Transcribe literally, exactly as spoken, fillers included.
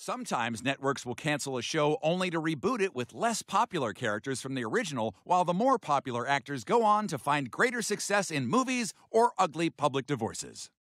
Sometimes networks will cancel a show only to reboot it with less popular characters from the original, while the more popular actors go on to find greater success in movies or ugly public divorces.